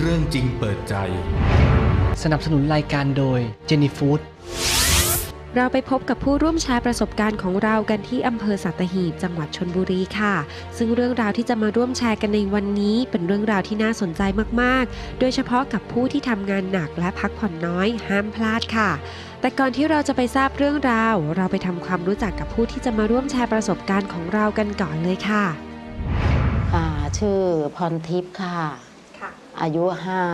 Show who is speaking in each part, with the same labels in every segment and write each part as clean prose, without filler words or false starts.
Speaker 1: รื่องจริงเปิดใจ
Speaker 2: สนับสนุนรายการโดยเจนี่ฟู้ด
Speaker 3: เราไปพบกับผู้ร่วมแชร์ประสบการณ์ของเรากันที่อำเภอสัตหีบจังหวัดชลบุรีค่ะซึ่งเรื่องราวที่จะมาร่วมแชร์กันในวันนี้เป็นเรื่องราวที่น่าสนใจมากๆโดยเฉพาะกับผู้ที่ทำงานหนักและพักผ่อนน้อยห้ามพลาดค่ะแต่ก่อนที่เราจะไปทราบเรื่องราวเราไปทำความรู้จักกับผู้ที่จะมาร่วมแชร์ประสบการณ์ของเรากันก่อนเลยค่ะ
Speaker 4: ชื่อพรทิพย์ค่ะอายุ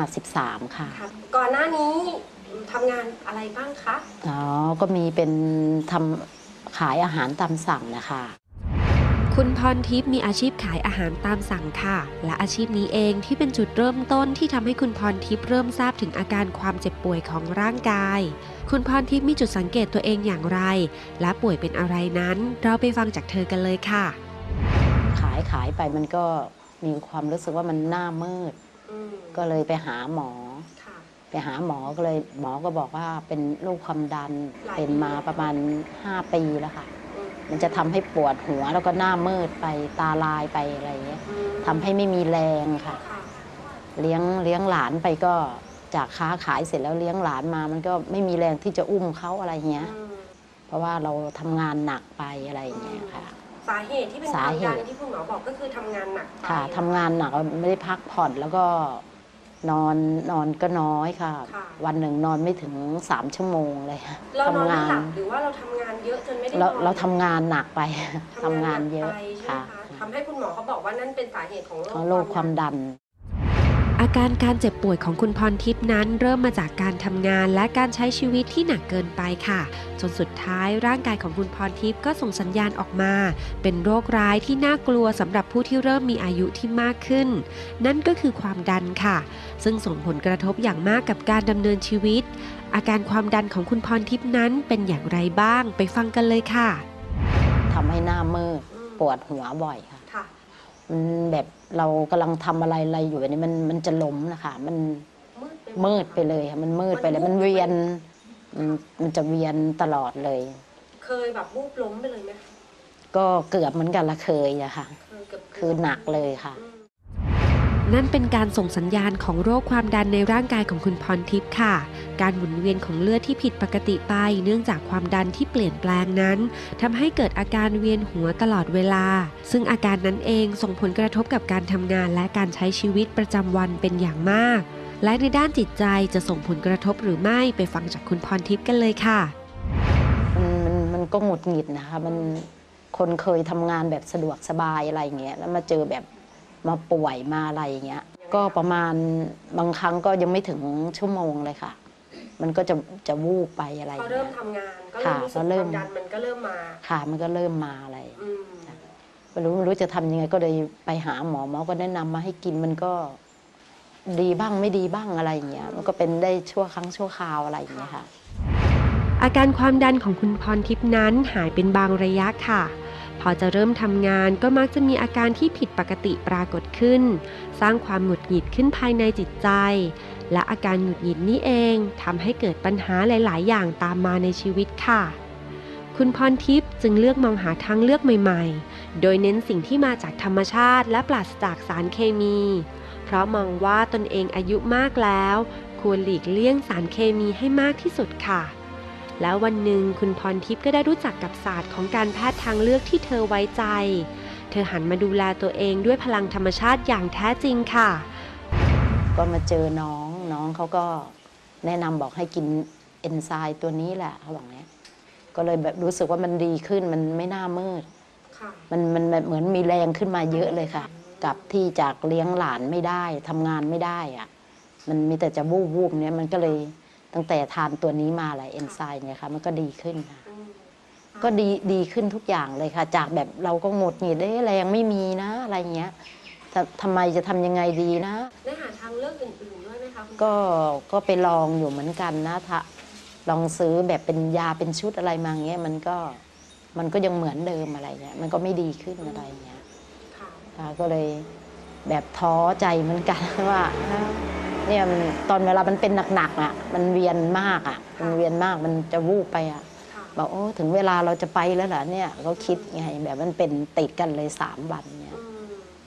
Speaker 4: 53ค่ะ
Speaker 3: ก่อนหน้านี้ทำงานอะไรบ้างคะ
Speaker 4: ก็มีเป็นขายอาหารตามสั่งนะคะ
Speaker 3: คุณพรทิพย์มีอาชีพขายอาหารตามสั่งค่ะและอาชีพนี้เองที่เป็นจุดเริ่มต้นที่ทำให้คุณพรทิพย์เริ่มทราบถึงอาการความเจ็บป่วยของร่างกายคุณพรทิพย์มีจุดสังเกตตัวเองอย่างไรและป่วยเป็นอะไรนั้นเราไปฟังจากเธอกันเลยค่ะ
Speaker 4: ขายไปมันก็มีความรู้สึกว่ามันหน้ามืดก็เลยไปหาหมอก็เลยหมอก็บอกว่าเป็นโรคความดันเป็นมาประมาณ5 ปีแล้วค่ะมันจะทำให้ปวดหัวแล้วก็หน้ามืดไปตาลายไปอะไรอย่างเงี้ยทำให้ไม่มีแรงค่ะเลี้ยงหลานไปก็จากค้าขายเสร็จแล้วเลี้ยงหลานมามันก็ไม่มีแรงที่จะอุ้มเขาอะไรเงี้ยเพราะว่าเราทำงานหนักไปอะไรอย่างเงี้ยค่ะ
Speaker 3: สาเหตุที่เป็นความดันที่คุณหมอบอกก็คือทำงานหนัก
Speaker 4: ค่ะทำงานหนักไม่ได้พักผ่อนแล้วก็นอนก็น้อยค่ะวันหนึ่งนอนไม่ถึง3 ชั่วโมงเลย
Speaker 3: เรานอนไม่หลับหรือว่าเราทำงานเยอะจนไม่ได้นอน
Speaker 4: เราทำงานหนักไปทำงานเยอะ
Speaker 3: ค่ะทำให้คุณหมอเขาบอกว่านั่นเป็นสาเหตุของ
Speaker 4: โรคความดัน
Speaker 3: อาการเจ็บป่วยของคุณพรทิพย์นั้นเริ่มมาจากการทำงานและการใช้ชีวิตที่หนักเกินไปค่ะจนสุดท้ายร่างกายของคุณพรทิพย์ก็ส่งสัญญาณออกมาเป็นโรคร้ายที่น่ากลัวสำหรับผู้ที่เริ่มมีอายุที่มากขึ้นนั่นก็คือความดันค่ะซึ่งส่งผลกระทบอย่างมากกับการดำเนินชีวิตอาการความดันของคุณพรทิพย์นั้นเป็นอย่างไรบ้างไปฟังกันเลยค่ะ
Speaker 4: ทำให้หน้ามืดปวดหัวบ่อยค่ะมันแบบเรากำลังทำอะไรอยู่แบบนี้มันจะล้มนะคะมันมืดไปเลยค่ะมันมืดไปเลยมันเวียนมันจะเวียนตลอดเลย
Speaker 3: เคยแบบวูบล้มไปเลยไหม
Speaker 4: ก็เกือบเหมือนกันละเคยอะค่ะคือหนักเลยค่ะ
Speaker 3: นั่นเป็นการส่งสัญญาณของโรคความดันในร่างกายของคุณพรทิพย์ค่ะการหมุนเวียนของเลือดที่ผิดปกติไปเนื่องจากความดันที่เปลี่ยนแปลงนั้นทำให้เกิดอาการเวียนหัวตลอดเวลาซึ่งอาการนั้นเองส่งผลกระทบกับการทำงานและการใช้ชีวิตประจำวันเป็นอย่างมากและในด้านจิตใจจะส่งผลกระทบหรือไม่ไปฟังจากคุณพรทิพย์กันเลยค่ะ
Speaker 4: มันก็หงุดหงิดนะคะมันคนเคยทำงานแบบสะดวกสบายอะไรอย่างเงี้ยแล้วมาเจอแบบมาป่วยมาอะไรอย่างเงี้ยก็ประมาณบางครั้งก็ยังไม่ถึงชั่วโมงเลยค่ะมันก็จะวูบไปอะไร
Speaker 3: พอเริ่มทำงานก็เริ่มรู้สึกความดันมันก็เริ่มมา
Speaker 4: ค่ะมันก็เริ่มมาอะไรไม่รู้จะทำยังไงก็เลยไปหาหมอก็แนะนำมาให้กินมันก็ดีบ้างไม่ดีบ้างอะไรอย่างเงี้ยมันก็เป็นได้ชั่วครั้งชั่วคราวอะไรอย่างเงี้ยค่ะ
Speaker 3: อาการความดันของคุณพรทิพย์นั้นหายเป็นบางระยะค่ะพอจะเริ่มทำงานก็มักจะมีอาการที่ผิดปกติปรากฏขึ้นสร้างความหงุดหงิดขึ้นภายในจิตใจและอาการหงุดหงิดนี้เองทำให้เกิดปัญหาหลายๆอย่างตามมาในชีวิตค่ะคุณพรทิพย์จึงเลือกมองหาทางเลือกใหม่ๆโดยเน้นสิ่งที่มาจากธรรมชาติและปราศจากสารเคมีเพราะมองว่าตนเองอายุมากแล้วควรหลีกเลี่ยงสารเคมีให้มากที่สุดค่ะแล้ววันหนึ่งคุณพรทิพย์ก็ได้รู้จักกับศาสตร์ของการแพทย์ทางเลือกที่เธอไว้ใจเธอหันมาดูแลตัวเองด้วยพลังธรรมชาติอย่างแท้จริงค่ะ
Speaker 4: ก็มาเจอน้องเขาก็แนะนำบอกให้กินเอนไซม์ตัวนี้แหละเขาบอกเนี้ยก็เลยแบบรู้สึกว่ามันดีขึ้นมันไม่น่ามืดมันเหมือนมีแรงขึ้นมาเยอะเลยค่ะกับที่จากเลี้ยงหลานไม่ได้ทำงานไม่ได้อะมันมีแต่จะวูบเนี้ยมันก็เลยตั้งแต่ทานตัวนี้มาแหละเอนไซม์เนี่ยค่ะมันก็ดีขึ้นค่ะก็ดีขึ้นทุกอย่างเลยค่ะจากแบบเราก็หงุดหงิดแรงไม่มีนะอะไรเงี้ยทำไมจะทำยังไงดีนะ
Speaker 3: ได้หาทางเลือกอื่นๆด้วยไหมคะ
Speaker 4: ก็ไปลองอยู่เหมือนกันนะลองซื้อแบบเป็นยาเป็นชุดอะไรมาเงี้ยมันก็ยังเหมือนเดิมอะไรเงี้ยมันก็ไม่ดีขึ้นอะไรเงี้ยก็เลยแบบท้อใจเหมือนกันว่าเนี่ยตอนเวลามันเป็นหนักๆอ่ะมันเวียนมากอ่ะมันเวียนมากมันจะวูบไปอ่ะบอกโอ้ถึงเวลาเราจะไปแล้วเหรอเนี่ยเขาคิดไงแบบมันเป็นติดกันเลย3 วันเนี่ยค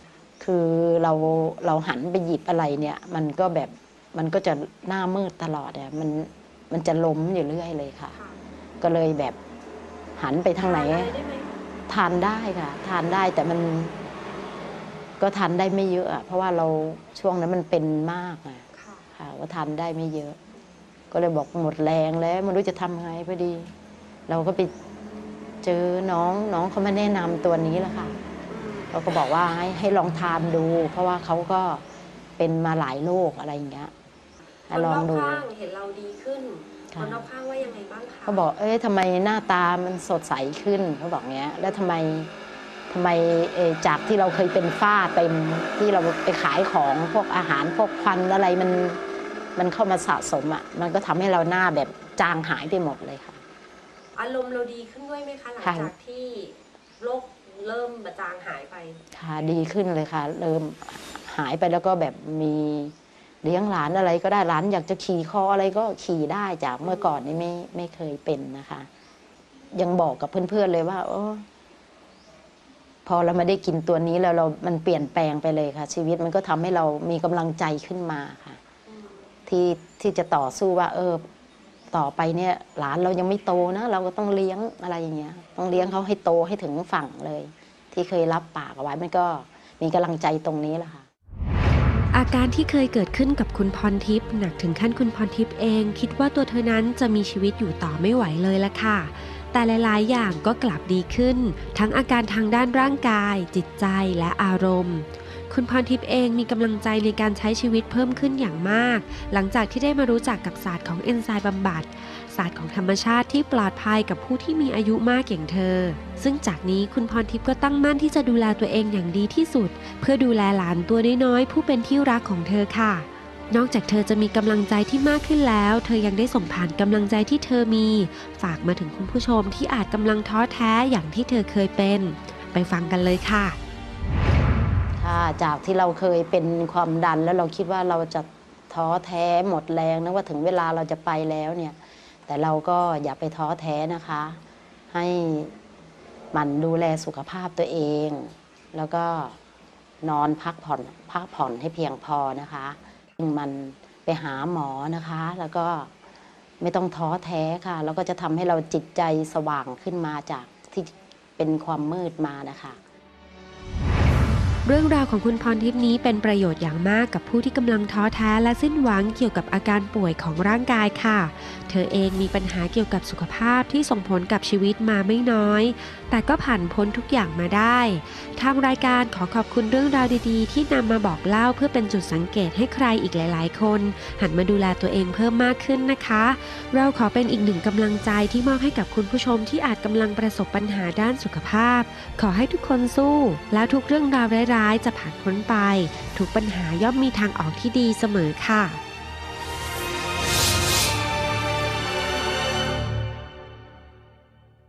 Speaker 4: คือเราหันไปหยิบอะไรเนี่ยมันก็แบบมันก็จะหน้ามืดตลอดเนี่ยมันจะล้มอยู่เรื่อยเลยค่ะก็เลยแบบหันไปทางไหนทานได้ค่ะทานได้แต่มันก็ทานได้ไม่เยอะเพราะว่าเราช่วงนั้นมันเป็นมากค่ะว่าทานได้ไม่เยอะก็เลยบอกหมดแรงแล้วไม่รู้จะทำไงพอดีเราก็ไปเจอน้องเขามาแนะนำตัวนี้แล้วค่ะเขาก็บอกว่าให้ลองทานดูเพราะว่าเขาก็เป็นมาหลายโรคอะไรอย่างเงี้ย
Speaker 3: คนรอบข้างเห็นเราดีขึ้นคนรอบข้างว่ายังไงบ้างคะ
Speaker 4: เขาบอกทำไมหน้าตามันสดใสขึ้นเขาบอกเงี้ยแล้วทำไมจากที่เราเคยเป็นฝ้าเต็มที่เราไปขายของพวกอาหารพวกควันอะไรมันเข้ามาสะสมอ่ะมันก็ทำให้เราหน้าแบบจางหายไปหมดเลยค่ะ
Speaker 3: อารมณ์เราดีขึ้นด้วยไหมคะหลังจากที่โรคเริ่มจางหายไป
Speaker 4: ค่ะดีขึ้นเลยค่ะเริ่มหายไปแล้วก็แบบมีเลี้ยงหลานอะไรก็ได้หลานอยากจะขี่คออะไรก็ขี่ได้จากเมื่อก่อนนี่ไม่เคยเป็นนะคะยังบอกกับเพื่อนๆเลยว่าพอเราไม่ได้กินตัวนี้แล้วมันเปลี่ยนแปลงไปเลยค่ะชีวิตมันก็ทำให้เรามีกำลังใจขึ้นมาค่ะที่จะต่อสู้ว่าต่อไปเนี่ยหลานเรายังไม่โตนะเราก็ต้องเลี้ยงอะไรอย่างเงี้ยต้องเลี้ยงเขาให้โตให้ถึงฝั่งเลยที่เคยรับปากเอาไว้มันก็มีกำลังใจตรงนี้แหละค่ะ
Speaker 3: อาการที่เคยเกิดขึ้นกับคุณพรทิพย์หนักถึงขั้นคุณพรทิพย์เองคิดว่าตัวเธอนั้นจะมีชีวิตอยู่ต่อไม่ไหวเลยละค่ะแต่หลายๆอย่างก็กลับดีขึ้นทั้งอาการทางด้านร่างกายจิตใจและอารมณ์คุณพรทิพย์เองมีกำลังใจในการใช้ชีวิตเพิ่มขึ้นอย่างมากหลังจากที่ได้มารู้จักกับศาสตร์ของเอนไซม์บำบัดศาสตร์ของธรรมชาติที่ปลอดภัยกับผู้ที่มีอายุมากอย่างเธอซึ่งจากนี้คุณพรทิพย์ก็ตั้งมั่นที่จะดูแลตัวเองอย่างดีที่สุดเพื่อดูแลหลานตัวน้อยๆผู้เป็นที่รักของเธอค่ะนอกจากเธอจะมีกำลังใจที่มากขึ้นแล้วเธอยังได้ส่งผ่านกำลังใจที่เธอมีฝากมาถึงคุณผู้ชมที่อาจกำลังท้อแท้อย่างที่เธอเคยเป็นไปฟังกันเลยค่ะ
Speaker 4: จากที่เราเคยเป็นความดันแล้วเราคิดว่าเราจะท้อแท้หมดแรงนะว่าถึงเวลาเราจะไปแล้วเนี่ยแต่เราก็อย่าไปท้อแท้นะคะให้หมั่นดูแลสุขภาพตัวเองแล้วก็นอนพักผ่อนให้เพียงพอนะคะมันไปหาหมอนะคะแล้วก็ไม่ต้องท้อแท้ค่ะแล้วก็จะทำให้เราจิตใจสว่างขึ้นมาจากที่เป็นความมืดมานะคะ
Speaker 3: เรื่องราวของคุณพรทิพย์นี้เป็นประโยชน์อย่างมากกับผู้ที่กำลังท้อแท้และสิ้นหวังเกี่ยวกับอาการป่วยของร่างกายค่ะเธอเองมีปัญหาเกี่ยวกับสุขภาพที่ส่งผลกับชีวิตมาไม่น้อยแต่ก็ผ่านพ้นทุกอย่างมาได้ทางรายการขอขอบคุณเรื่องราวดีๆที่นำมาบอกเล่าเพื่อเป็นจุดสังเกตให้ใครอีกหลายๆคนหันมาดูแลตัวเองเพิ่มมากขึ้นนะคะเราขอเป็นอีกหนึ่งกำลังใจที่มอบให้กับคุณผู้ชมที่อาจกำลังประสบปัญหาด้านสุขภาพขอให้ทุกคนสู้แล้วทุกเรื่องราวร้ายๆจะผ่านพ้นไปทุกปัญหาย่อมมีทางออกที่ดีเสมอค่ะ